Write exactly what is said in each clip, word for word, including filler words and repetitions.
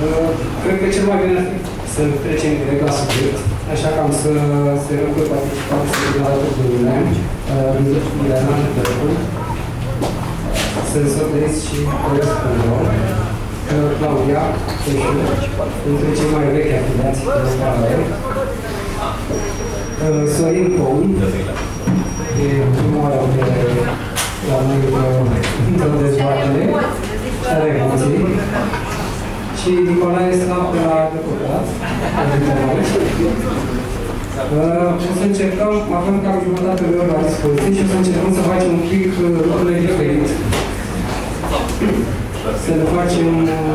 Cred că cel mai bine ar fi să trecem direct la subiect, așa că am să se rog pe participanți din alături de Iulian, Iuliana Nătărăcul, să însoțesc și corespundor, Claudia Peșu, dintre cei mai vechi afiliați din Parlament, Sorin Poun, e prima oară de la noi într-o dezbatere, are emoții, și Nicolae Slav de la Deputat. O să încercăm, avem cam jumătate de oră la dispoziție și o să încercăm să facem un pic lucrurile diferit. Să le facem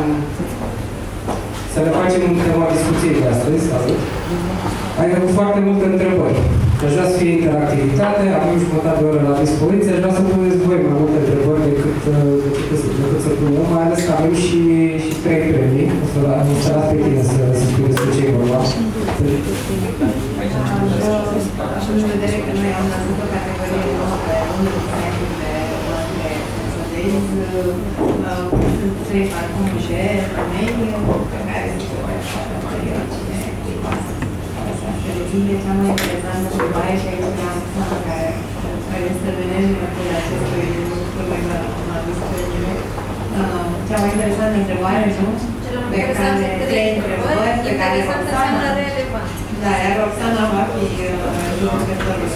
să le facem în tema discuției de astăzi, salut. Ai avut foarte multe întrebări. Aș vrea să fie interactivitate, avem jumătate de oră la dispoziție, aș vrea să puneți voi mai multe întrebări decât, decât, decât să pun eu, mai ales că avem și, și trei premii. O să las pe tine să, să spui despre ce e vorba. Având în vedere că noi am lăsat o categorie nouă pe unul dintre sunt trei parcunge, femei, pe care se poate cine e cea mai interesantă întrebare și aici vreau să spun care care este venenul pe acestui lucru pe care am adus pe mine. Cea mai interesantă întrebare, nu? Pe care, trei întrebări pe care Roxana... Da, iar Roxana va fi judecătorul.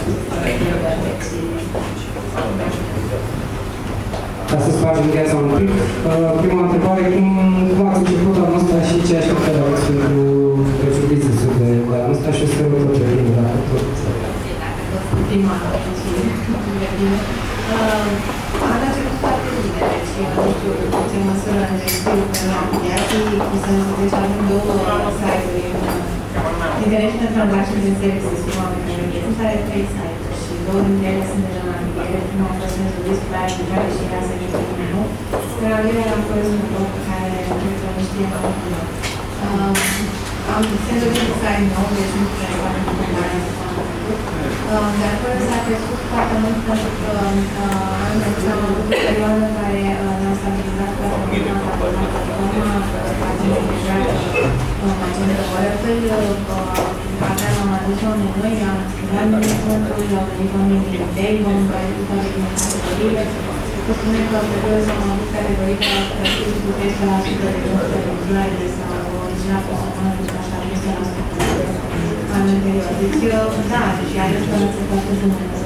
Ca să spargem viața un pic, prima întrebare, cum, cum ați început la noastră și ce așteptări aveți pentru, pentru business-ul de, de la noastră și o să vă tot pe bine, dacă tot. Dacă tot prima dată și bine. Am început foarte bine, deci nu știu în ce măsură în restul pentru afiliații, cu sensul că deci avem două site-uri în International Transactions and Services, cum am menționat, sunt are trei site-uri și două dintre ele sunt deja în afiliere, prima a fost sensul de supplier de care și era să vină cu nou, iar al doilea a fost un loc pe care cred că nu știe mai mult. Am sensul de supplier nou, deci nu știu foarte mult care să facă. Dar fără s-a crescut foarte mult pentru că am avut o perioadă în care ne-am stabilizat foarte mult la platforma, facem integrare maginată Oracle, aveam adus oameni noi, am schimbat managementul, au venit oameni din Dell, oameni care au toate din categoriile. Să spunem că pe două am avut categorii care au crescut cu treizeci la sută de noastre lucrare sau original personal, deci așa nu se la sută. Anul anterior. Deci, da, și aici că se poate rămâne să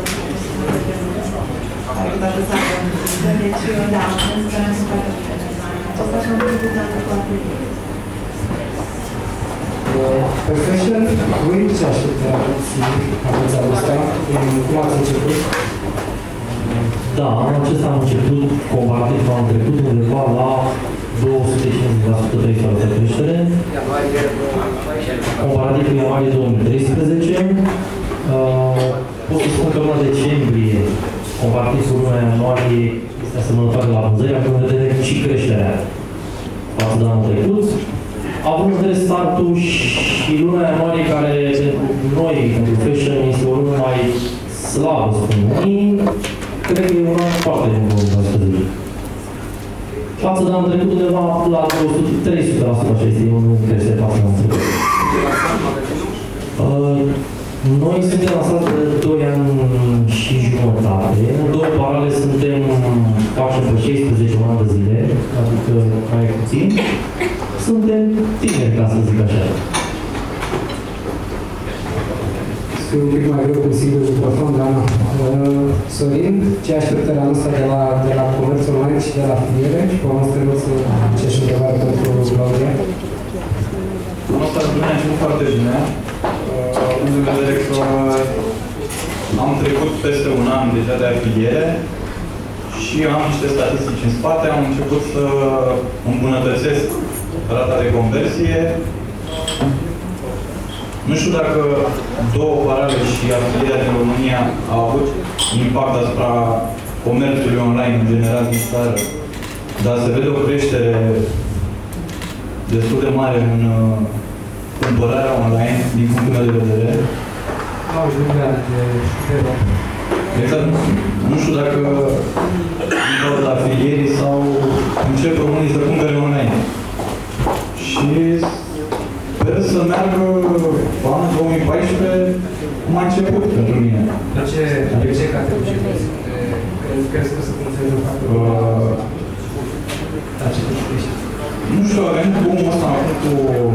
facă toată sala. Deci, da, am speranță foarte bine. Asta și-am început foarte bine. Profession, voi ce așteptări aveți anul ăsta? Cum ați început? Da, anul acesta am început comparativ cu anul trecut undeva la două sute cincizeci la sută trei sute de creștere. Comparativ cu ianuarie două mii treisprezece. Uh, pot să spun că luna decembrie, comparativ cu luna ianuarie, este asemănătoare la vânzări, având în vedere și creșterea față de anul trecut. Având în vedere startul și luna ianuarie, care pentru noi, pentru fashion, este o lună mai slabă, spun unii, cred că e una foarte bună, să zic. Față de anul trecut, undeva la două sute trei sute la sută, așa este unul crește față de anul trecut. Uh, noi suntem lansați de doi ani și jumătate. În două parale suntem, facem pe șaisprezece ani de zile, adică mai puțin. Suntem tineri, ca să zic așa. Sunt un pic mai greu cu sigur microfon, dar nu. Uh, Sorin, ce așteptări anul ăsta de la, de la comerțul online și de la afiliere? Și pe anul ăsta să ce-și întrebare pentru Claudia. Anul ăsta bine, a început foarte bine. Având în vedere că am trecut peste un an deja de afiliere și am niște statistici în spate, am început să îmbunătățesc rata de conversie. Nu știu dacă două parale și afilierea din România au avut impact asupra comerțului online în general din țară, dar se vede o creștere destul de mare în cumpărarea online, din punctul meu de vedere. Exact. Nu știu dacă din cauza afilierii sau încep românii să cumpere online. Și crezi că o să funcționeze factorul? Uh, La ce te gândești? nu știu, avem boom-ul ăsta acum cu,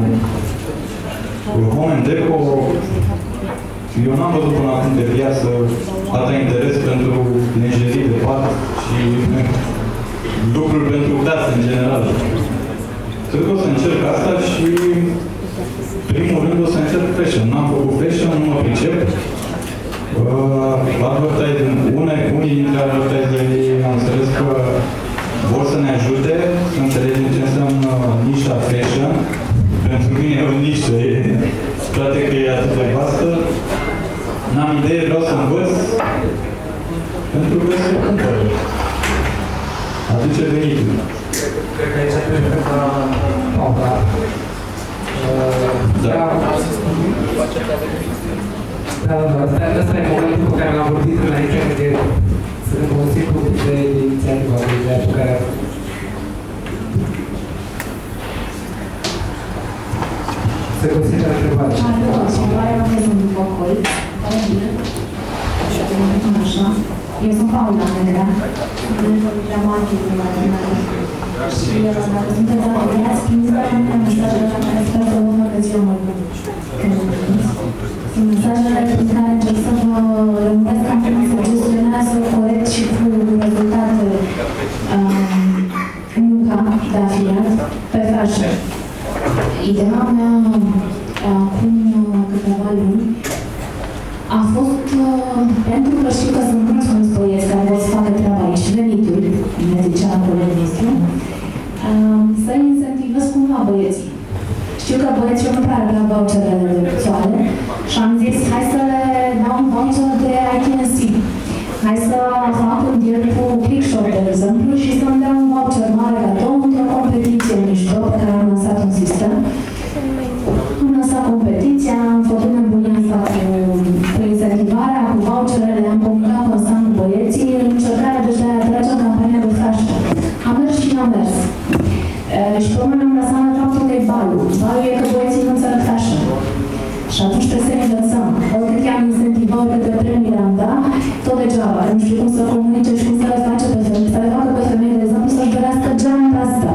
cu Home and Deco. Eu n-am văzut până acum de viață atâta interes pentru lingerie de pat și lucruri pentru casă în general. Cred că o să încerc asta și primul rând o să încerc fashion. N-am făcut fashion, nu mă pricep. Uh, advertising, une, unii dintre advertiserii am înțeles că vor să ne ajute să înțelegem ce înseamnă nișa fashion. Pentru mine e o nișă, e, toate că e atât de vastă. N-am idee, vreau să învăț pentru că se cumpără. Aduce venitul. Cred că aici trebuie să Paula. Da. Da, da, da. Asta e momentul pe care l-am vorbit înainte de să ne folosim de inițiativă, de ideea pe care se consideră întrebare. Întrebarea mea este un focol. Așa. Eu sunt Paula Negra, la marketing la Dinare. Și dacă sunteți afiliați, primiți-vă mine mesajele la care sper să vă facă ziua mai bună. Sunt mesajele prin care încerc să vă lămuresc ca cum se gestionează corect și cu rezultate munca de afiliat pe fashion. Ideea mea acum câteva luni a fost, pentru că știu că sunt mulți mulți băieți care vor să facă treaba aici, venituri, ne zicea colegul nostru, să-i incentivez cumva băieții. Știu că băieții nu prea avea voucherele de soare și am zis, hai să le dau un voucher de I T N C. Hai să fac un deal cu Clickshop, de exemplu, și să-mi dea un voucher mare cadou într-o competiție mișto pe care am lansat un sistem. Am lansat competiția, am făcut nebunia asta cu, cu incentivarea, cu voucherele, am comunicat constant cu băieții, în încercarea deci de a atrage o campanie de fashion. Am mers și n-am mers. E, și pe urmă ne-am lăsat la faptul că e balul. Balul e că băieții nu înțeleg fashion. Și atunci trebuie să ne învățăm. Oricât i-am incentivat, oricât de premii le-am dat, tot degeaba. Nu știu cum să comunice și cum să le face pe femei. Să le facă pe femei, de exemplu, să-și dorească geam pe asta.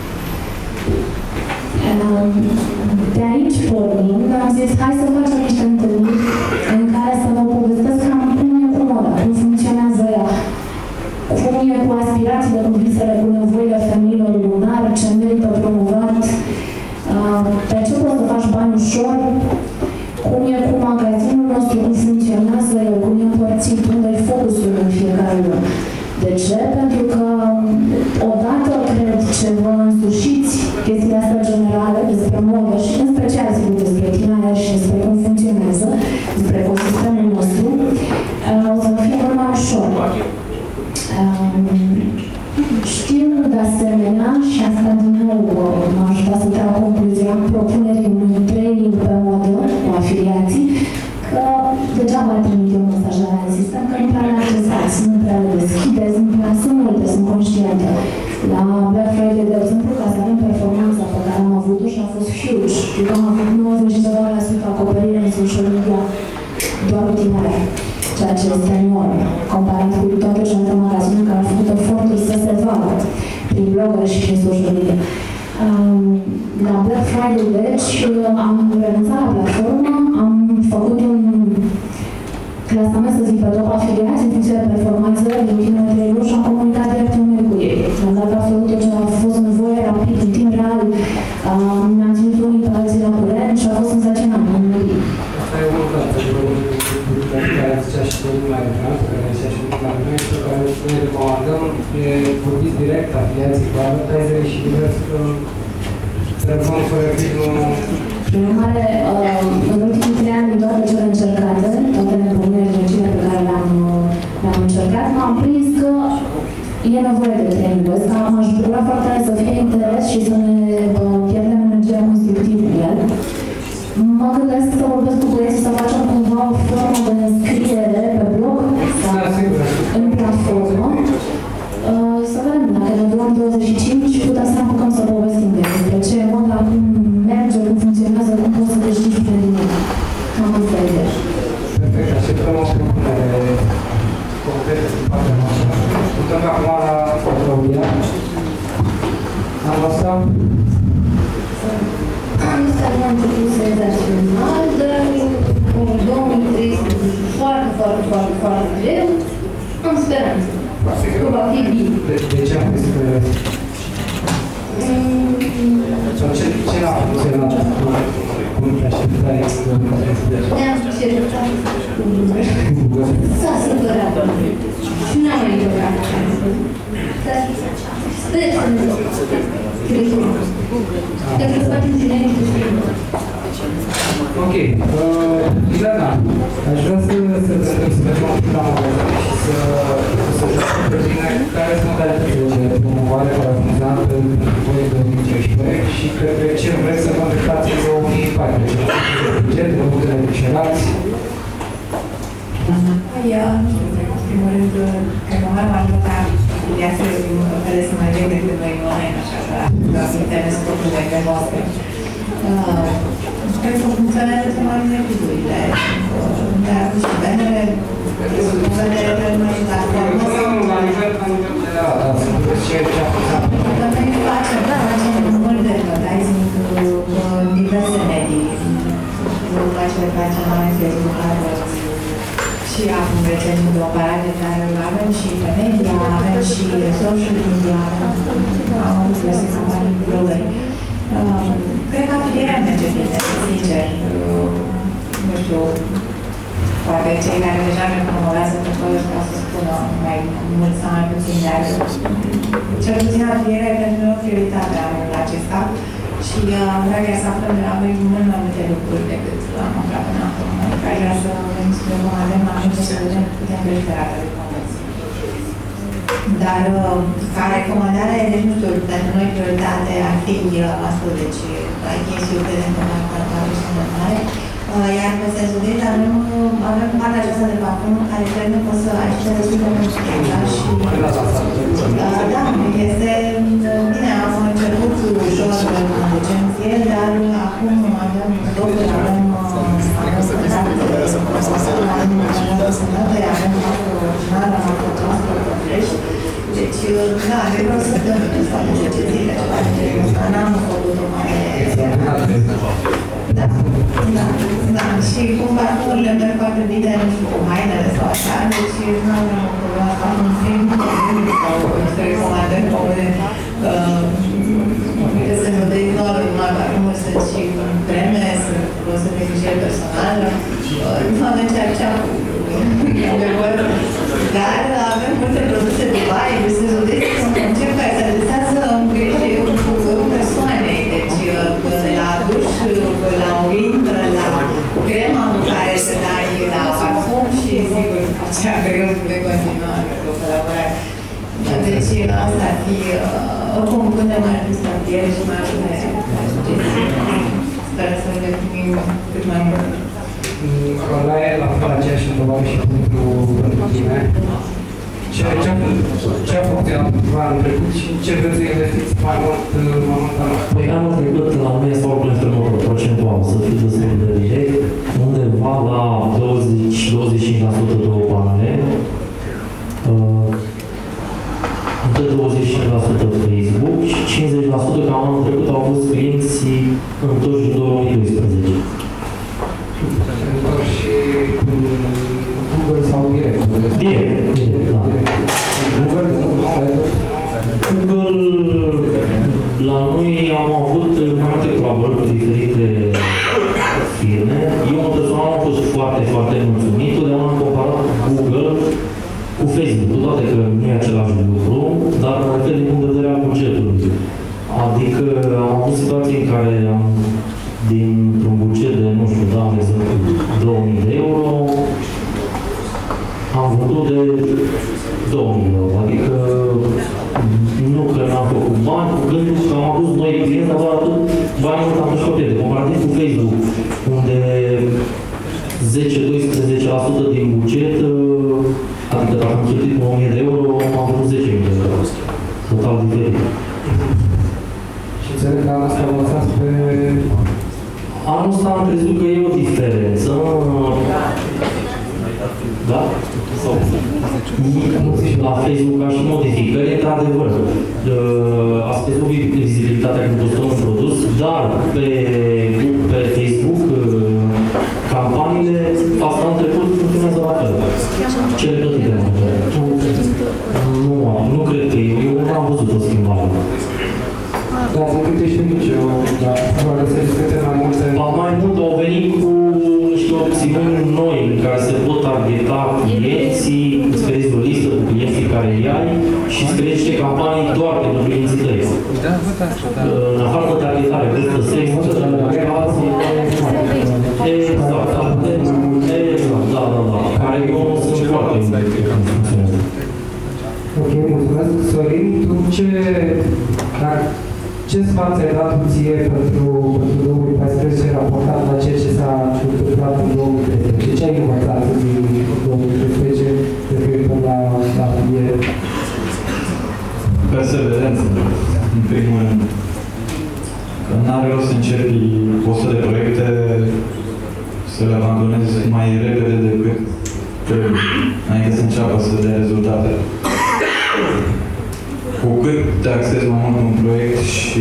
De aici pornind, am zis, hai să facem niște întâlniri în care să vă povestesc cam cum e cu moda, cum funcționează ea, cum e cu aspirațiile, cu visele, cu nevoile femeilor lunare, ce merită promovat, pe ce poți să faci bani ușor, cum e cu magazinul nostru, cum funcționează el, cum e împărțit, unde e focusul în fiecare lor. De ce? Pentru că odată cred ce vă însușiți chestiile astea generale despre modă și în special sigur despre tinere și despre cum funcționează, despre ecosistemul nostru, o să fie mult mai ușor. Știu de asemenea, și asta din nou m-a ajutat să trag concluzia propunerii unui training pe modă cu afiliații, că degeaba trimit eu mesajele în sistem, că nu prea le accesați, nu prea le deschideți, nu prea sunt multe, sunt conștientă. La Black Friday, de exemplu, ca să avem performanța pe care am avut-o și a fost huge. Știu că am avut nouăzeci și doi la sută acoperire în social media doar cu tinere, ceea ce este enorm, comparat cu toate celelalte magazine care au făcut eforturi să se vadă prin blogări și prin social media. Um, la Black Friday, deci, am renunțat la platformă, am făcut un clasament, să zic, pe top afiliați, în funcție de performanță, din ultimele trei luni și am comunicat direct unul cu ei. Am dat absolut tot ce a fost nevoie, rapid, în timp real, mi-am ținut unii pe alții la curent și a fost senzațional. Asta e unul de care zicea și domnul la ecran, pe care zicea și domnul la ecran, și pe care noi recomandăm, e vorbiți direct, afiliații cu advertiserii și divers telefon fără filmul. Prin urmare, în ultimii trei ani, din toate cele încercate, toate nebunirile pe care le-am le-am încercat, m-am prins că e nevoie de training-ul ăsta. M-aș bucura foarte tare să fie interes și să ne pierdem energia constructivă în el. Mă gândesc să vorbesc cu băieții să facem cumva o formă de înscriere pe blog sau în platformă. Să vedem, dacă ne luăm douăzeci și cinci, putem să ne apucăm să povestim despre ce e moda, cum merge, cum funcționează, cum poți să câștigi pe tine. Cam asta e ideea. Perfect, așteptăm o propunere concretă din partea noastră. anul ăsta? Anul ăsta nu am început senzațional, dar în două mii treisprezece foarte, foarte, foarte, foarte greu, am speranță că va fi bine. De, de ce am fost speranță? Sau ce, ce n-a funcționat cu așteptare în două mii treisprezece? Ne-am certat cu Google. S-a supărat. Și n-am mai lucrat. Dar sper să nu cred că dacă să facem generic. Ok. Ileana, aș vrea să să vedem să vedem un pic la magazin și să să știm pe tine care sunt modalitățile de promovare care au funcționat în voi în două mii treisprezece și către ce vreți să contactați în două mii paisprezece. Buget, de modele micșelați. Eu, în primul rând, promovarea m-a ajutat viața care să mai vec decât noi online, așa că doar internet să tot de pe voastre. Cred că funcționează cel mai bine cuturile, dar și benele, vedere pe noi la formă. La nivel general, da, sunt ce ce a făcut. Noi facem, facem mult de advertising în diverse medii. Ce le facem la Facebook, și acum recent de operare care avem și pe media, avem și social media, am avut găsit campanii blogări. Cred că afilierea merge bine, sincer. Nu știu, poate cei care deja ne promovează pe acolo ca să spună mai mult sau mai puțin, dar cel puțin afilierea e pentru noi prioritatea anul acesta și am vrea să aflăm de la voi mult mai multe lucruri decât am aflat până acum. Care vrea să venim să vedem, avem mai multe să vedem cât putem crește rata de conversie. Dar ca recomandare, deci nu știu, pentru noi prioritate ar fi asta, deci ai chestii de încărcare și de mare. Iar pe sensul de avem, avem partea aceasta de parfum care cred că poți să ajute destul de mult și da, este bine, am început ușor în decembrie, dar acum avem locuri, avem avem sănătate, avem marcă originală, marcă noastră, fresh. Deci, da, de vreo săptămână sau de zece zile, ceva de genul ăsta, n-am făcut o mare... Da, da, da. Și cum parfumurile merg foarte bine cu hainele sau așa, deci nu avem o problemă să fac un film sau niște recomandări comune. Că se vedeți doar numai parfumuri, sunt și creme, sunt produse de higien personală. Nu avem ceea ce am dar avem multe produse de baie, de sezonezi, sunt concept care se adresează îngrijirii persoanei. Deci, de la duș, la oglindă, la crema cu care se dai la parfum și, sigur, acea greu de continuare cu colaborare. Deci, asta ar fi, oricum, până mai ajung la piele și mai ajung la sugestii. Sper să le primim cât mai mult. Corlaie, la fel aceeași întrebare și pentru tine. Ce a funcționat anul trecut și ce vreți să investiți mai mult momentan? Păi anul trecut la noi este o plăstură procentuală, să fiu destul de direct, undeva la douăzeci la douăzeci și cinci la sută două panele, între douăzeci și cinci la sută Facebook și cincizeci la sută cam anul trecut au fost clienții întorși în două mii doisprezece. Și Google sau direct? Direct, direct, da. Google, Google, la noi am avut multe colaborări cu diferite firme. Eu, personal, am fost foarte, foarte mulțumit. Totdeauna am comparat Google cu Facebook, cu toate că nu e același lucru, dar mă refer din punct de vedere al bugetului. Adică am avut situații în care am dintr-un buget de, nu știu, dau un exemplu, două mii de euro, am vândut de două mii de euro. Adică nu că n-am făcut bani, cu gândul că am adus noi clienți, dar doar atât bani mult am dușit pe comparativ cu Facebook, unde zece la doisprezece la sută din buget, adică dacă am cheltuit o mie de euro, am vândut zece mii de euro. Total diferit. Și înțeleg că anul ăsta vă lăsați pe... Anul ăsta am crezut că e o diferență. Da? Sau la Facebook ca și modificări, într-adevăr, a scăzut vizibilitatea când postăm un produs, dar pe, pe Facebook campaniile asta în trecut funcționează la fel. Cele plătite. Nu, nu cred că eu, eu nu am văzut o schimbare. Dar din câte știu nici eu, dar probabil să discute mai multe... Ba mai mult au venit cu niște opțiuni noi în care se pot targeta clienții, îți creezi o listă cu clienții care îi ai și îți creezi niște campanii doar pentru clienții tăi. În afară de targetare, vârstă, sex, relații... Exact, da, da, da, care eu sunt foarte funcționează. Ok, mulțumesc. Sorin, tu ce... Ce sfat ți-ai dat ție pentru, pentru două mii paisprezece raportat la ceea ce s-a întâmplat în două mii treisprezece? Ce ai învățat în două mii treisprezece referitor la, la atelier? Perseverență, în primul rând. Că n-are rost să începi o sută de proiecte să le abandonezi mai repede decât trebuie, înainte să înceapă să dea rezultate. Cu cât te axezi mai mult un proiect și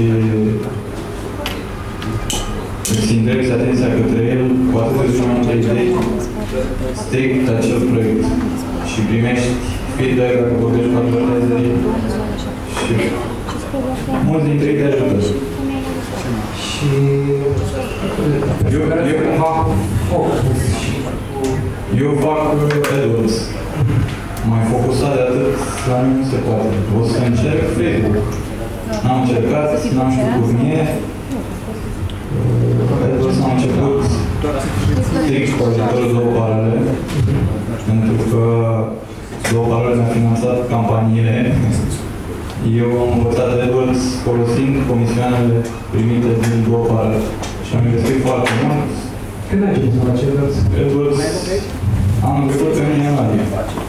îți îndrepți atenția către el, cu atât îți mai multe idei, strict acel proiect și primești feedback dacă vorbești cu advertiserii și mulți dintre ei te ajută. Și eu, eu, eu fac AdWords. Mai focusat de atât, la mine nu se poate. O să încerc Facebook. N-am încercat, n-am știut cum e. AdWords am început strict cu ajutorul două paralele, pentru că două paralele mi-au finanțat campaniile. Eu am învățat AdWords folosind comisioanele primite din două paralele. Și am investit foarte mult. Când ai început la AdWords? AdWords am început în ianuarie.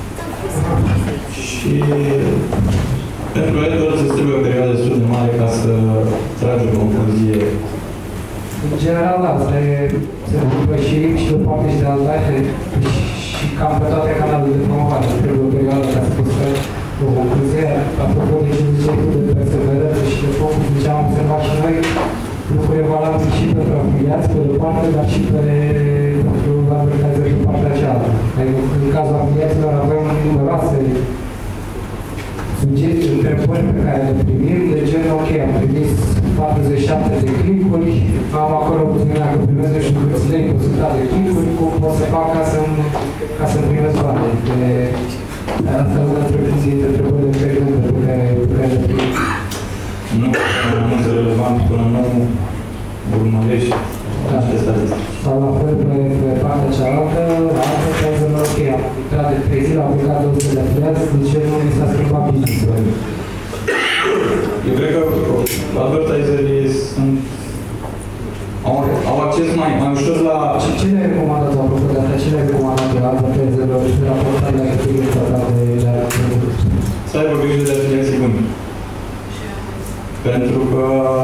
Și pentru AdWords îți trebuie o perioadă destul de mare ca să tragi o concluzie. În general, asta e, se întâmplă și și de parte și de alta, și cam pe toate canalele de promovare. Trebuie o perioadă ca să poți tragi o concluzie. Apropo de ce ziceai tu de perseverență și de focus, deci am observat și noi lucruri valabile și pentru afiliați, pe de parte, dar și pe pentru advertiseri pe partea cealaltă. În cazul afiliaților avem numeroase sugestii, întrebări pe care le primim, de genul, ok, am primit patruzeci și șapte de click-uri, am acolo puțin dacă primesc de știu câți lei cu sută de click-uri, cum pot să fac ca să-mi ca să primesc bani. De, asta e una dintre întrebările frecvente pe care, pe care le primim. Nu, nu este relevant până nu urmărești aceste statistici. Sau la fel pe, pe partea cealaltă, la altă cazuri, ok, am intrat de trei zile, am plecat două sute de afiliați, de ce nu mi s-a schimbat business-ul? Eu cred că advertiserii sunt au, au acces mai, mai ușor la... Și ce le recomandați, apropo de asta, ce le recomandați de advertiserilor și de raportarea la activitatea de la să aibă grijă de afiliații buni. Pentru că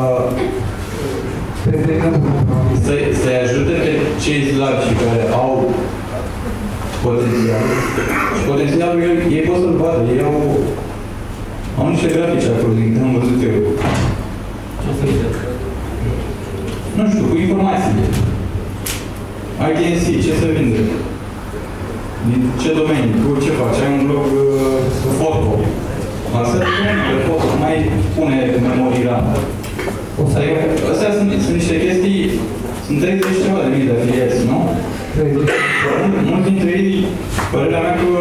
să-i să ajute pe cei slabi și care au potențial. Și potențialul ei, ei pot să-l vadă. Ei au, au niște grafici acolo, din câte am văzut eu. Nu știu, cu informații. I T N C, ce se vinde? Din ce domenii? Cu ce faci? Ai un blog uh, cu foto. Asta de foto, mai pune memorii RAM. Adică, astea sunt, sunt niște chestii, sunt treizeci ceva de mii de afiliați, nu? Mulți dintre ei, părerea mea că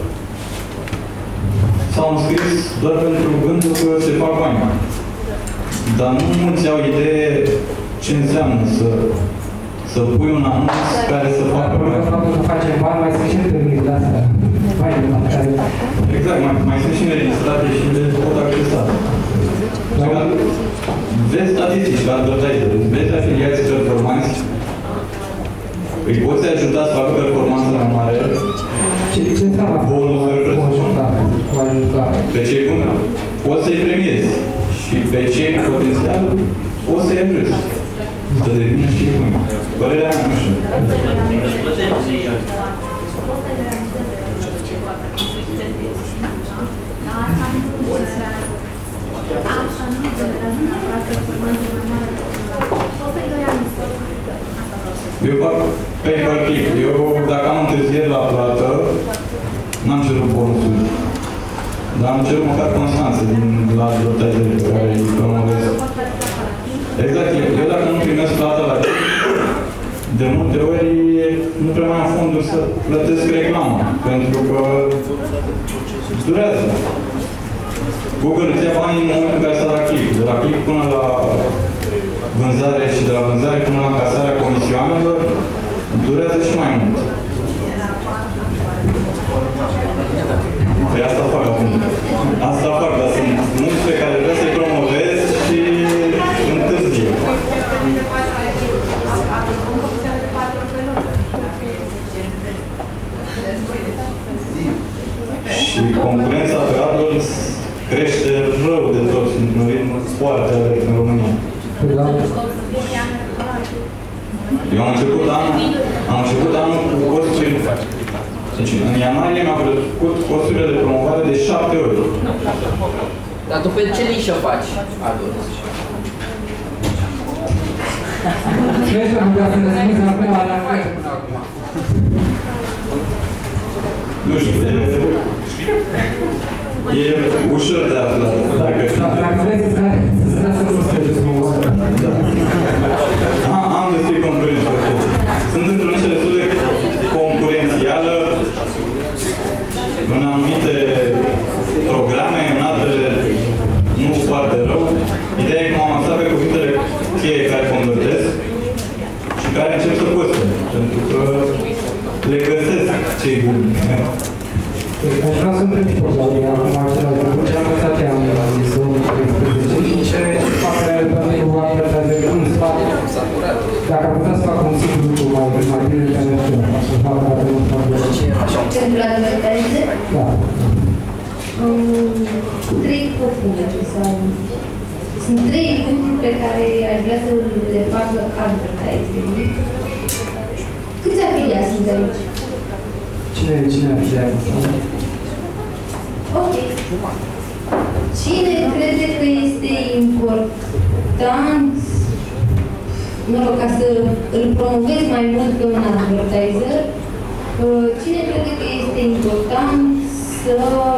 s-au înscris doar pentru gândul că se fac bani. Dar nu mulți au idee ce înseamnă să, să pui un anunț care să facă bani. Faptul că facem bani, mai sunt și întâlniri de astea. Exact, mai, mai sunt și înregistrate și le pot accesa. Vezi statistici la advertiser, vezi afiliații performanți, îi poți ajuta să facă performanță mai mare. Ce înseamnă bonusuri cu ajutare? Pe cei buni poți să-i premiezi și pe cei cu potențial poți să-i ajuți. Să devină și buni. Părerea mea, nu știu. Poți să realizezi ceva pe dar asta nu generează. Asta nu generează neapărat performanțe mai mari. Poți să-i realizezi. Eu fac pay-per-click. Eu, dacă am întârzieri la plată, n-am cerut bonusuri. Dar am cerut măcar constanță din la advertiserii pe care îi promovez. Exact. Eu dacă nu primesc plata la timp, de multe ori nu prea mai am fonduri să plătesc reclamă. Pentru că durează. Google îți ia banii în momentul în care s-a dat click. De la click până la vânzare și de la vânzare până la încasarea comisioanelor durează și mai mult. Păi asta fac acum. Asta fac, dar sunt mulți pe care vreau să-i promovez și întârzie. Și concurența pe AdWords crește rău de tot, într-un ritm foarte alert în România. Eu am început anul, am început anul cu costuri. Deci, în ianuarie mi-au crescut costurile de promovare de șapte ori. Dar tu pe ce nișă faci AdWords? Crezi că putea să răspunzi la prima la care până acum? Nu știu, e ușor de aflat. Dacă vreți să dați să răspundeți mă urmă. Am destul concurență. Sunt într-o nișă destul de concurențială în anumite programe, în altele nu foarte rău. Ideea e că m-am axat pe cuvintele cheie care convertesc și care încep să coste. Pentru că le găsesc cei buni. Aș vrea să întreb și pe Claudia, acum același lucru, ce am găsat ea în două mii treisprezece și ce facere pentru advertiserii în spate. Dacă am putea să fac un singur lucru mai bine pentru să facă dacă nu fac de Pentru advertiseri? Da. Trei propuneri sau... Sunt trei lucruri pe care aș vrea să le facă advertiserii. Câți afiliați sunt aici? Cine, cine afiliază? Ok. Cine crede că este important, mă rog, ca să îl promovezi mai mult pe un advertiser, cine crede că este important să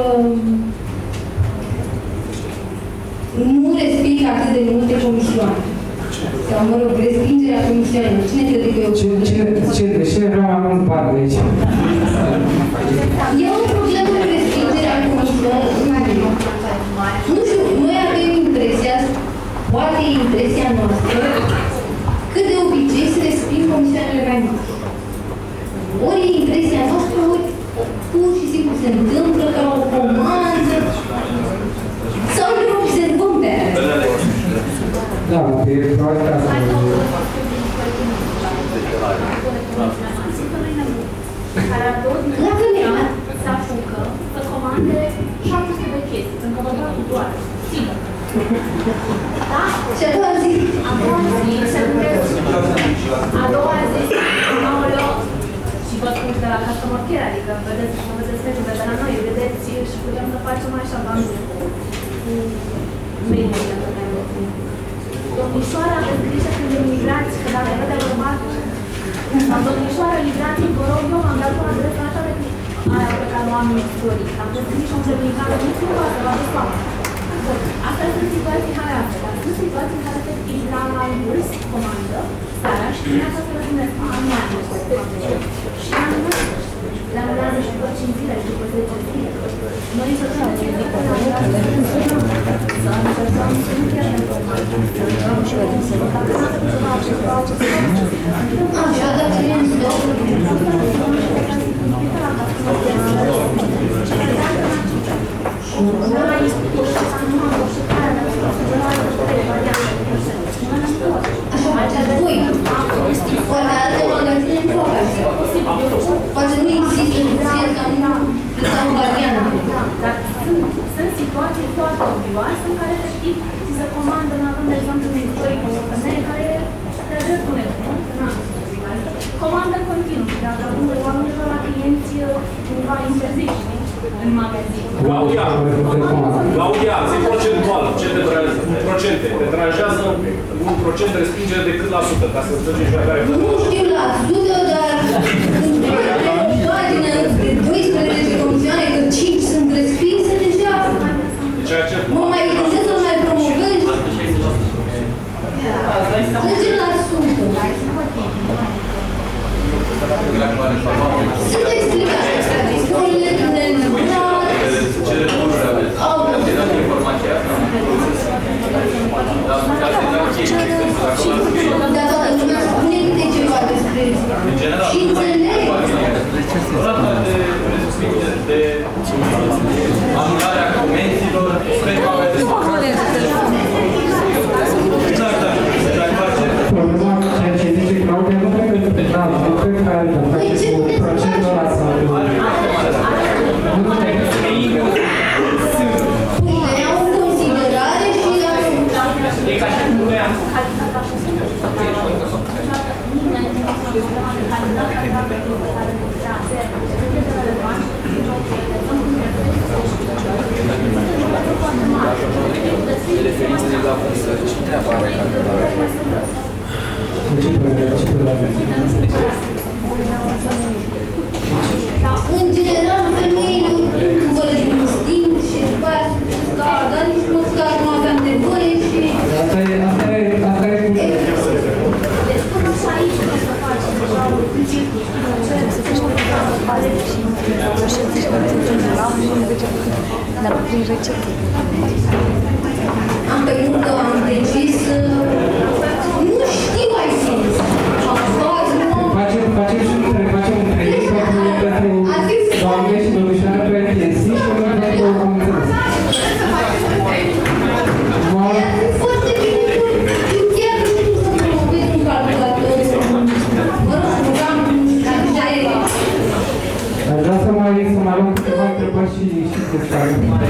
nu respingi atât de multe comisioane? Sau, mă rog, respingerea comisioanelor. Cine crede că e o problemă? Cine, cine, cine vrea mai mult bani de aici? E o problemă cu respingerea comisioanelor. Nu știu, noi avem impresia, poate e impresia noastră, că de obicei se resping comisioanele mai mari. Ori e impresia noastră, ori pur și simplu se întâmplă ca o comandă sau nu se întâmplă. Da, e probabil că asta e. La femeia se apucă să comande șapte sute de chestii, pentru că vă dau doar, sigur. Da? Și a doua zi? A doua zi se gândesc. A doua zi, aoleo, și vă spun de la customer care, adică vedeți, nu vedeți legile de la noi, vedeți și putem să facem așa, bani cu mail-urile pe care le țin. Domnișoara, aveți grijă când emigrați, că dacă vede urmat, domnișoara, emigrați, vă rog, eu m-am dat o adresă așa de aia pe care o am în istoric. Am găsit nici un certificat, nu știu asta, vă aduc toată. Astea sunt situații care astea. Sunt situații în care efectiv la mai mult comandă, seara și dimineața să răspundeți am mai mult. Și am mult. Le anulează și după cinci zile și după zece zile. Noi încercăm să zic că anulează să încercăm să încercăm să nu pierdem informații. Să încercăm și vedem să nu dacă n-a făcut ceva ceva Așa, dar ce e în stop? Așa faceți voi. Poate alte magazine nu fac așa. Poate nu există suficient ca un variant. Dar sunt situații foarte obvioase în care efectiv ți se comandă, având de exemplu un istoric cu o femeie care te drept un exemplu, comandă continuu. Dacă având de oamenilor la clienți cumva interzic, știi? În magazin. Claudia, Claudia, zi procentual, ce te deranjează? Procente. Te deranjează un procent de respingere de cât la sută, ca să înțelegem și care... Nu știu la sută, dar în pagină de doisprezece comisioane, că cinci sunt respinse deja. Mă mai gândesc să mai promovez. zece la sută. Sunt explicate astea, discuțiile de neînțeles. Ce răspunsuri aveți? Ați dat informația asta? Dar ați dat chestii. Dar toată lumea spune câte ceva despre și înțeleg. De anularea comenzilor, sper că aveți Problema, ceea ce zice Claudia, nu cred că da, nu cred că are dreptate cu procentul ăla sau... Nu cred că... Le iau în considerare și la... E ca și cum nu am. Referințele la vânzări, ce treabă are Ce părere, ce părere? În general, femeile când vă le disting și după aia spuneți că dar nici măcar nu aveam nevoie și... Asta e, asta e, asta e... Deci până și aici nu să faci deja un circus, să faci o pare și dar prin rețetă. Am pe muncă, am decis... Nu știu ai zis. Am fost, nu... Facem, facem și un trei, facem un trei, pentru doamne și domnișoare pretenții și unul pentru am înțeles. Foarte bine, eu chiar nu știu să promovez un calculator. Mă rog, rugam la deja e... Aș vrea să mai, să mai luăm câteva întrebări și și cu care.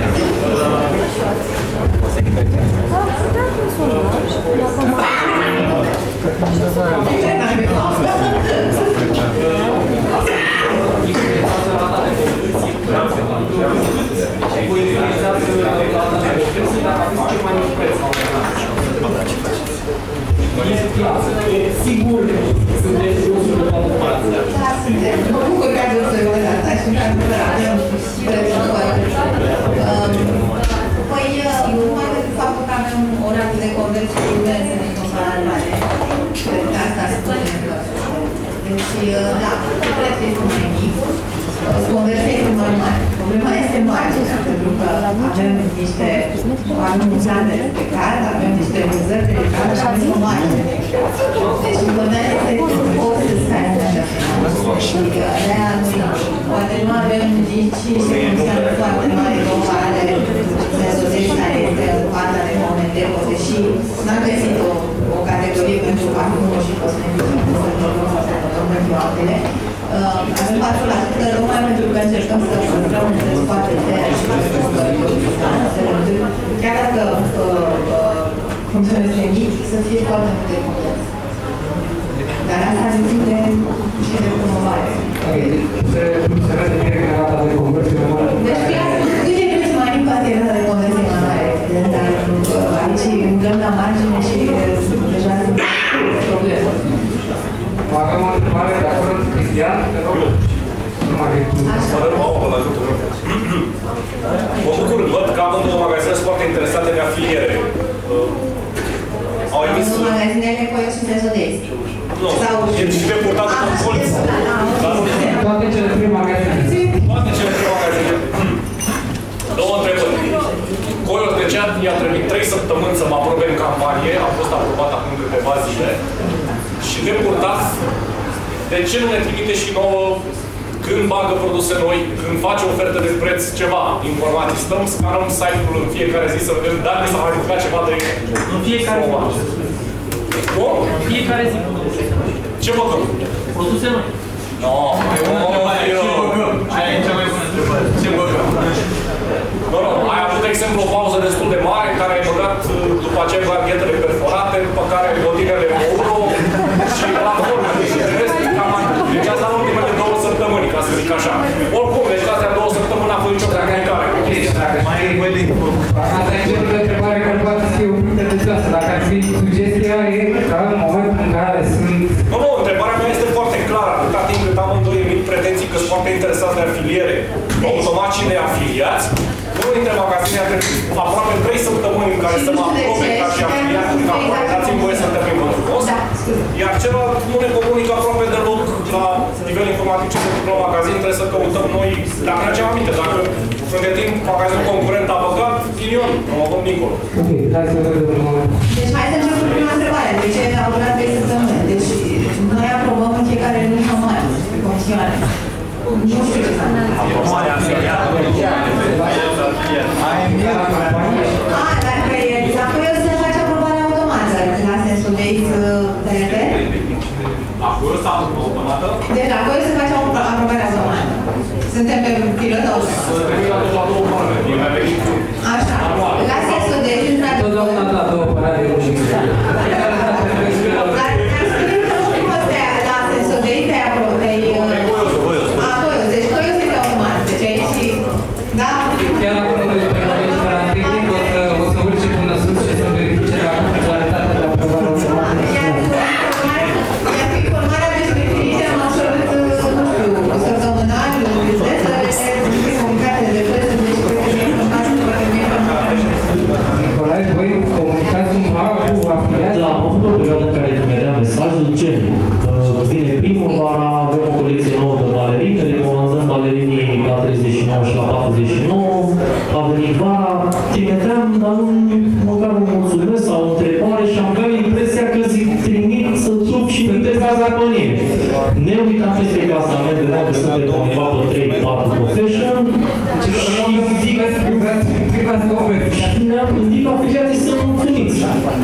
Sigur, sunteți ușor de toată partea. Da, suntem. Mă bucur că ați văzut să asta și că avem prețul foarte. Păi, numai de faptul că avem oraș de conversie imense din comparare, cred că asta spune că. Deci, da, cred că este mai mic. Conversia este mai mare. Problema este mare, pentru că avem niște anumite ani de respectat, avem niște vânzări de respectat și avem o margine. Deci, problema este că poți să stai în așa și de-aia poate nu avem nici se funcționează foarte mare comparare de Sodești, care este în partea de momente, deși n-am găsit o, o categorie pentru parfumuri și cosmetice, pentru altele. Uh, avem patru la sută, numai pentru că încercăm să păstrăm între spatele și chiar dacă funcționeze mic, să fie foarte multe converse. Dar asta depinde și de promovare. Se vede bine că rata de conversie mai mare. Deci, clar, nu e bine să mai anim poate rata de conversie mai mare, dar aici umblăm la margine și deja sunt probleme. Avem o întrebare de acord cu Cristian, te rog. Nu mai Mă bucur, văd că avem două magazine foarte interesante de afiliere. Au emis... Magazinele Coios și Mezodești. Nu, e și de purtat în colț. Toate cele trei magazine. Toate cele trei magazine. Două întrebări. Coios de ce i-a trebuit trei săptămâni să mă aprobe în campanie, a fost aprobat acum câteva zile. Și de purtat, de ce nu ne trimite și nouă când bagă produse noi, când face ofertă de preț, ceva, informații? Stăm, scanăm site-ul în fiecare zi să vedem dacă s-a mai ridicat ceva de... În fiecare zi. Cum? În fiecare zi. Ce băgăm? Produse noi. No, mai bună întrebare. Ce băgăm? Aia e cea mai bună întrebare. Ce băgăm? Nu, nu, ai avut, de exemplu, o pauză destul de mare, care ai băgat după aceea glarghetele perforate, după care botinele de euro și platforme. Deci, în rest, cam deci asta în ultimele două săptămâni, ca să zic așa. Oricum, Asta e genul de întrebare care poate să fie oprită de toată. Dacă ar fi sugestia, e că în momentul în care sunt... Nu, nu, întrebarea mea este foarte clară. Atâta timp cât amândoi emit pretenții că sunt foarte interesați de afiliere, automat și de afiliați, unul dintre magazine are aproape trei săptămâni în care să mă aprobe ca și afiliat, ca dați-mi voie să termin pentru post, iar celălalt nu ne comunică aproape deloc la nivel informativ ce se întâmplă la magazin, trebuie să căutăm noi, dacă ne aducem aminte, dacă pregătim magazinul concurent a băgat, ghinion, am avut Nicolo. Ok, hai să vedem. Deci hai să începem cu prima întrebare. De ce au durat trei săptămâni? Deci noi aprobăm în fiecare lună informații pe comisioane. Nu știu ce s-a Ah, dacă e, dacă eu să faci aprobarea automată, la sensul de X T R P? Acolo s-a automată? Deci dacă eu să faci aprobarea automată. Suntem pe pilotul ăsta. Așa. La sensul de X T R P. Totdeauna la două parade de rușii. Dar spune că nu știu cum stea la sensul de X te-ai aprobat. A, Toios. Deci Toios este automat. Deci aici, da? Chiar acum nu e pe la tehnic, o să urce până sus și să verifice la popularitatea de aprobare automată. Iar informarea despre definiția am absolut, nu știu, săptămânal, despre comunicate de presă, despre informații, poate nu informații. Nicolae, voi comunicați cumva cu afiliați? Da, am avut o perioadă în care trimitea mesajul gen vine primăvara, avem o colecție nouă de balerini, recomandăm balerinii la treizeci și nouă și la patruzeci și nouă, a venit vara, trimiteam, dar nu măcar un mulțumesc sau o întrebare și am avea impresia că zic trimit să trup și pe casa pe nimeni. Ne uitam peste clasament, vedeam că suntem undeva pe trei patru profession și zic că și ne-am gândit la afiliații să nu funiți.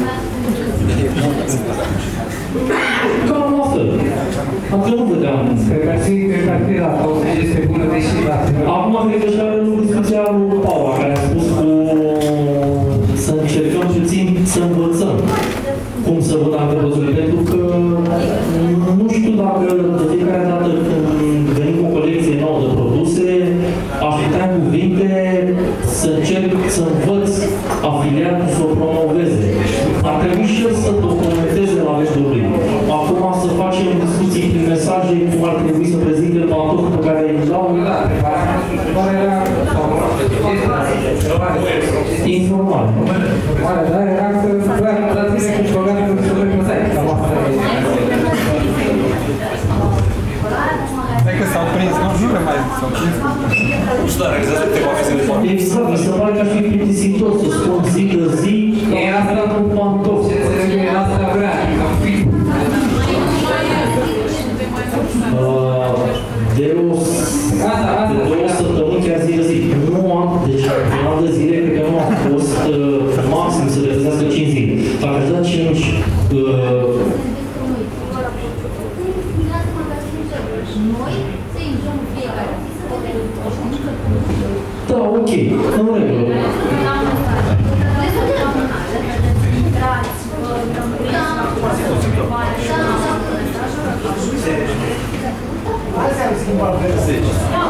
Cam la fel. Adică nu vedeam. Cred că ar fi, cred că ar fi la douăzeci este bună, deși la... Acum cred că și are un discuția lui Paula, care a spus cu... să încercăm puțin să învățăm cum să vădăm prevăzului, pentru că nu știu dacă de fiecare dată când venim cu o colecție nouă de produse, aș putea în cuvinte să încerc să învăț afiliatul să o promoveze. Ar trebui și el să documenteze la rândul lui. Acum să facem discuții prin mesaje cum ar trebui să prezinte pantoful pe care îi dau. Da, întrebarea era... Informal. Întrebarea, da, era că voi anunțați-ne cu programul profesional pe site. Cam asta e. Hai că s-au prins, nu? Nu le mai s-au prins. Nu știu, dar exact câteva chestii de foarte. Exact, mi se pare că ar fi plictisitor să spun zi de zi că Era asta cu pantof. Ce înțeleg eu, era asta vrea, adică fi. De o, de două săptămâni, chiar zi de zi. Nu am, deci un an de zile, cred că nu a fost maxim să reprezească cinci zile. Dacă aș da cinci da, ok, în regulă. Azi am schimbat verseci.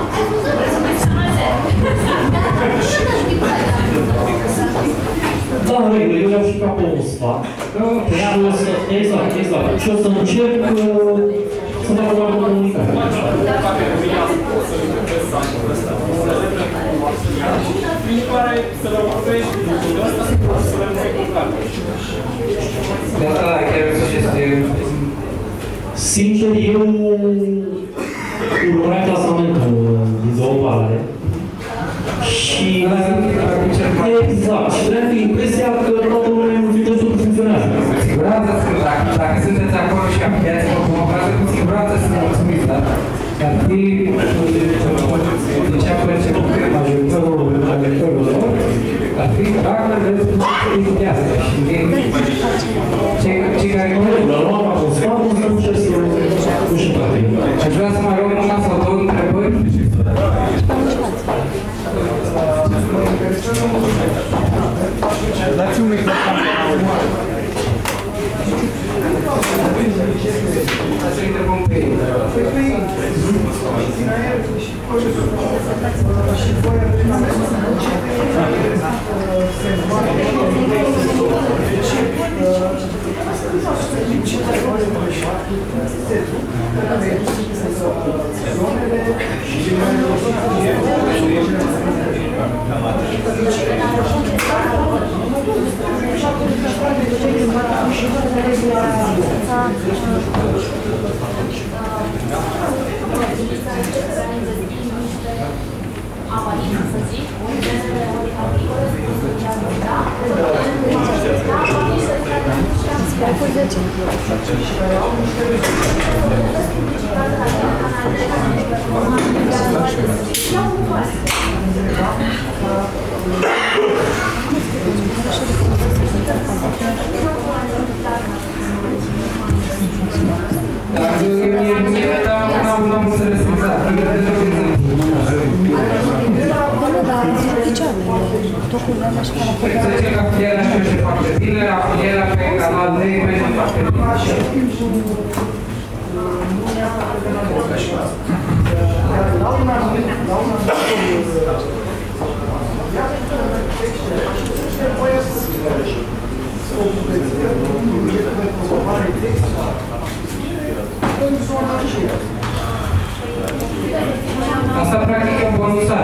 Da, în regulă, eu le-am și ca pe un sfat. Și o să, exact, exact. Și o să încerc să fac o mai bună comunicare. Să le oprești, să le De asta, da, chiar o să este... Sincer, eu urmăream clasamentul din două parale. Și... Exact. Și vreau cu impresia că toată lumea e mulțumită și totul funcționează. Cu siguranță, dacă, dacă sunteți acolo și afiliați vă promovează, cu siguranță să mulțumiți, da? Ar fi, de ce am perceput că majoritorul majoritorul lor, ar fi dacă rezultează. Și cei care nu la luat la constat, nu să încerc să nu și toate. Aș vrea să mai luăm una sau două întrebări. dați un microfon. Să întrebăm pe ei. Și voi Asta practic e un bonusar.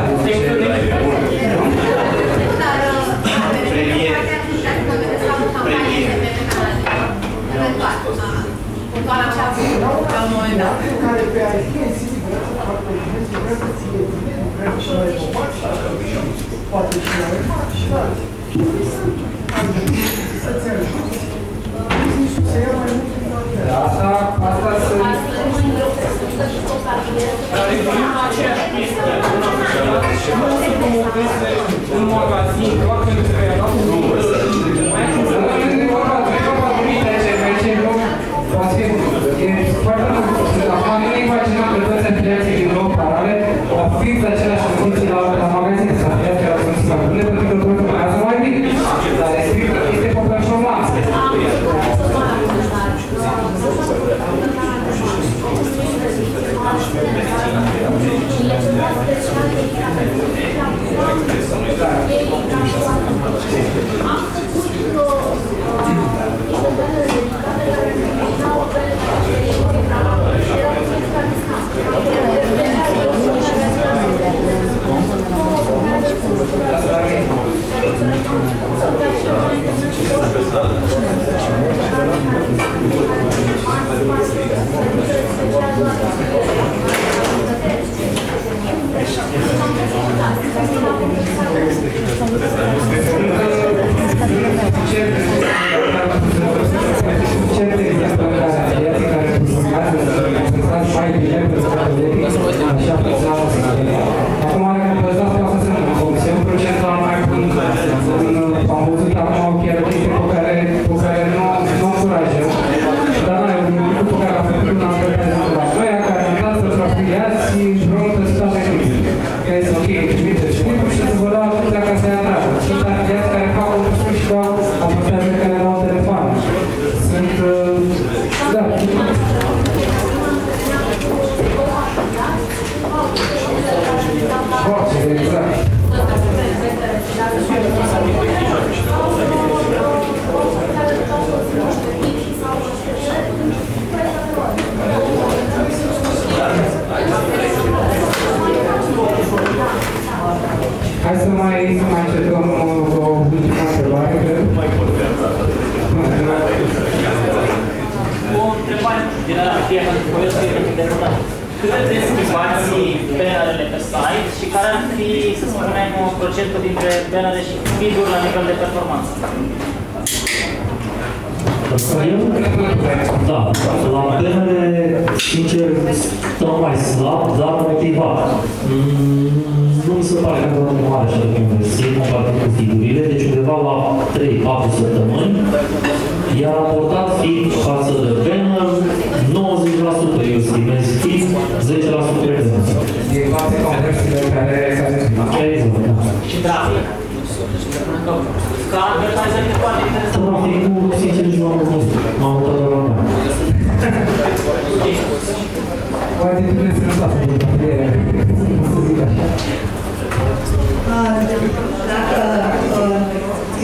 Asta, asta sunt... Un magazin, doar pentru că era cu număr. Foarte mult. Acum nu ne imaginăm că toți afiliații din nou parale au fix aceleași condiții la, la magazin, să afiliații la condiții mai bune, pentru că toți urmează mai bine. Dar este o performanță. Hai să mai încercăm o ultimă întrebare, cred. O întrebare generală, fiecare de câte de schimbații bannerele pe site și care ar fi, să spunem, procentul dintre bannere și feed-uri la nivel de performanță? Da, la bannere, sincer, stau mai slab, dar motivat. Nu mi se pare că am mare așa de conversie, comparativ cu figurile, deci undeva la trei patru săptămâni, iar raportat feed față de banner, nouăzeci la sută eu estimez feed, zece la sută prezență. Din toate conversiile care se Exact, da. Și trafic? Ca advertiser e foarte interesant. Traficul, sincer, nici nu am văzut. M-am mutat doar la mea. Poate trebuie să lăsați din afiliere, să zic așa. Dacă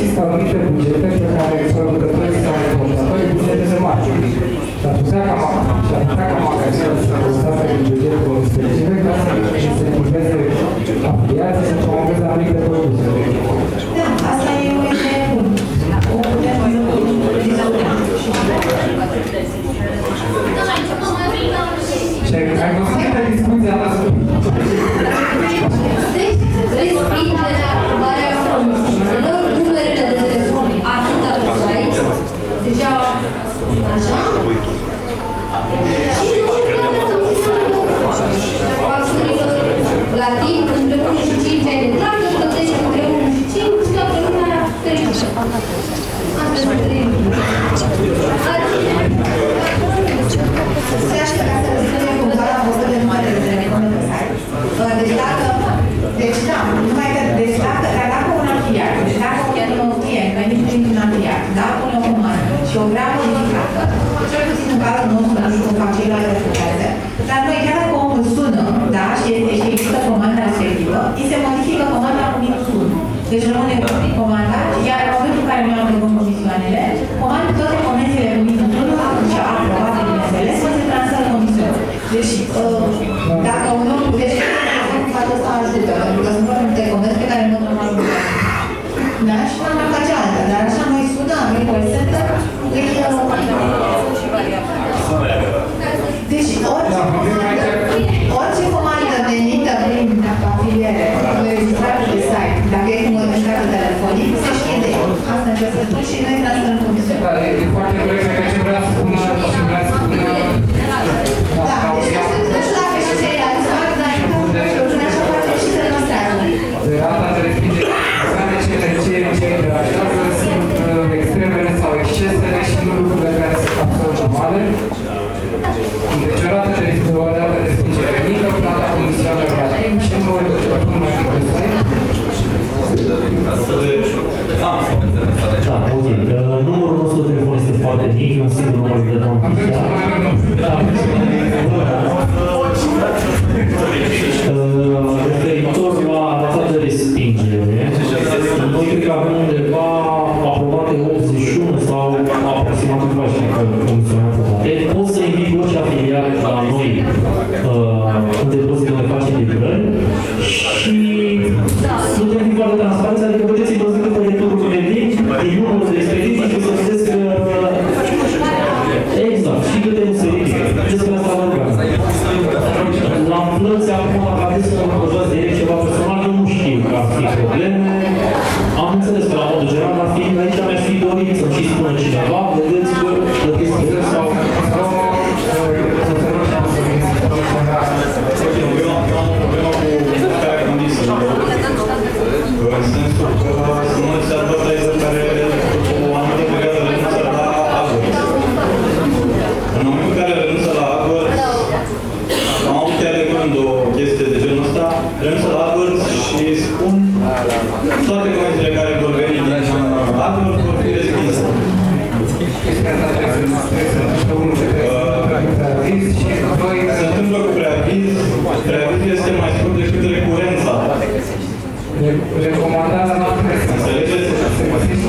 există anumite bugete pe care producătorii sau importatorii bugete de marketing. Și ar putea ca magazinul să folosească din bugetul specific ca să incentiveze afiliații să promoveze anumite produse. Da, asta e o idee bună. O putem să și ai văzut câte discuții am lăsat? Deci, respingerea, aprobarea comisiilor, numerele de telefon, atât al aici, deja, așa, și nu se poate să la timp, între unu și cinci ai de plată, plătești între unu și cinci, toată lumea fericită. Asta este trei. Se aștept ca să răspundem cumva la vostă de numai de telefon de pe site. Deci dacă, deci da, numai că, deci dacă, dar dacă un afiliat, deci dacă un client venit printr-un afiliat, dacă pune o comandă și o vrea modificată, cel puțin în cazul nostru, nu știu cum fac ceilalți refugiate, dar noi chiar dacă omul sună, da, și este și există comanda respectivă, îi se modifică comanda cu minusul unu. Deci rămâne comanda, iar în momentul în care noi am plăcut comisioanele, comandă toate comenzile cu minusul unu și aprobate, bineînțeles, să se transferă comisiunea. Deci, dacă un om, deci, faptul ăsta ajută, pentru că sunt foarte multe comenzi pe care nu normal nu da? Și normal ca cealaltă, dar așa noi sunăm, noi call center, îi deci orice comandă, orice comandă venită prin afiliere, înregistrată pe site, dacă e cu modificată telefonic, se știe de el. Asta încerc să spun și noi transferăm comisiunea. Da, e foarte corect că ce vrea să spună, ce vrea să spună... Da, deci nu știu dacă și ceilalți fac, dar în așa parte și se demonstrează. De rata de respingere, înseamnă cele ce încurajează sunt extremele sau excesele și nu lucrurile care sunt absolut normale. Deci o rată de respingere mică, plata comisioană la timp și nu mai mult de Da, ok. Numărul nostru de telefon este foarte mic, e un singur număr de telefon. Referitor la rata de respingere, noi cred că avem undeva aprobate optzeci și unu sau aproximativ așa că funcționează toate. Poți să invit orice afiliat la noi în depozit unde facem livrări și suntem din foarte transparență, adică puteți văzut câte retururi vin din numărul respectiv și să vedeți că exact, și câte nu se ridică. Despre asta vorbim. La plăți, acum, dacă aveți să procedați direct ceva personal, eu nu știu că ar fi probleme. Am înțeles că la modul general, dar fiind aici, mi-aș fi dorit să-mi și spună cineva, vedeți că plătiți direct sau... În sensul că sunt mulți advertiser care o anumită perioadă renunță la AdWords. În momentul în care renunță la AdWords, am avut chiar de curând o chestie de genul ăsta, renunță la AdWords și spun toate comenzile care vor veni din AdWords vor fi respinse. Se întâmplă cu preaviz, preavizul este mai scurt decât recurența. Recomandarea noastră este să găsiți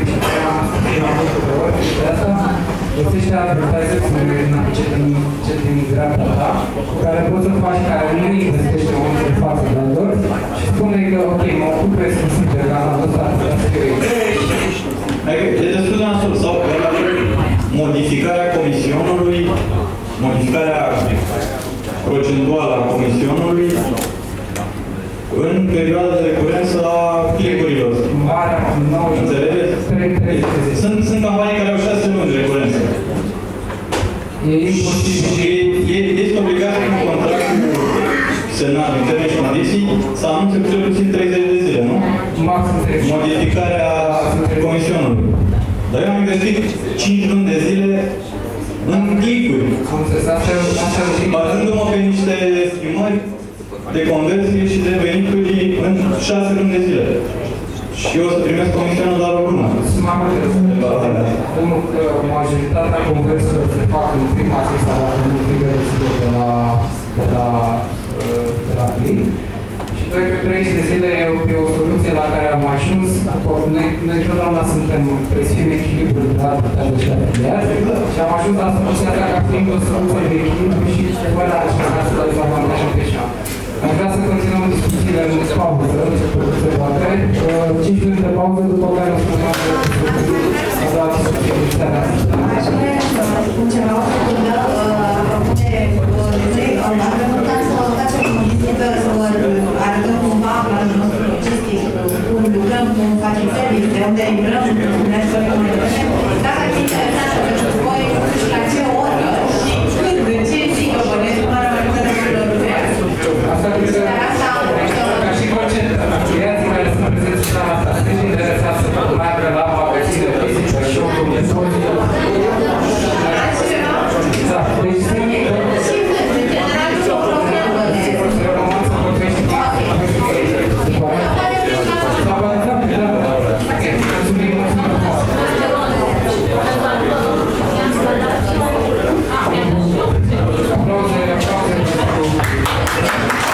găsește advertiseri ce din dreapta ta, care poți să faci, care nu investește o de față de lor și spune că, ok, mă ocup exclusiv de canalul ăsta, să fie e destul de nasol sau modificarea comisionului, modificarea procentuală a comisionului în perioada de recurență a clicurilor. Înțelegeți? Sunt, sunt campanii care au șase luni de recurență. E imposibil. Și este obligat în contractul semnat în termeni și condiții să anunțe cu cel puțin treizeci de zile, nu? Modificarea comisionului. Dar eu am investit cinci luni de zile în clicuri. Bazându-mă pe niște estimări de conversie și de venituri în șase luni de zile. Și eu o să primesc comisionul doar o lună. Sunt mai multe răspunde. Unul că majoritatea conversiilor se fac în prima zi sau la primul de la de la de la click. Și doi că treizeci de zile e o soluție la care am ajuns, noi, noi întotdeauna suntem presiune echilibru de la puterea și afiliați și am ajuns la soluția ca fiind o soluție de echilibru și fără a încerca să dăm avantaj în peșa. Aș vrea să continuăm discuțiile în pauză, se poate. cinci minute de pauză, după care o să ne facem a doua discuție în seara asta. Aș vrea să spun ceva, o secundă, propune de avem putea să facem o vizită, să vă arătăm cumva planul nostru logistic, cum lucrăm, cum facem service, de unde intrăm, cum ne stăm mai devreme. Dacă ar fi interesant pentru voi, la ce oră și când, în ce zi vă bănesc, cum ar mai multe decât lucrează. Asta trebuie ca și concept, afiliații care sunt prezenți și la asta, sunt interesați să meargă la magazină fizică și o comunitate. Exact. Deci sunt aplauze, aplauze pentru